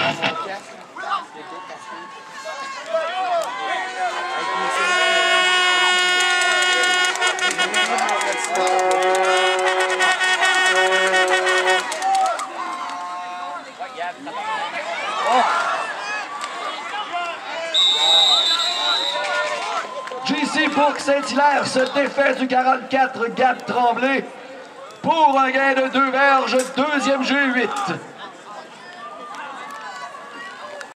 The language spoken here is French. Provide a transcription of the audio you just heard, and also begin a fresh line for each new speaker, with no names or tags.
JC pour Saint-Hilaire se défait du 44 Gab Tremblay pour un gain de 2 verges, deuxième G8.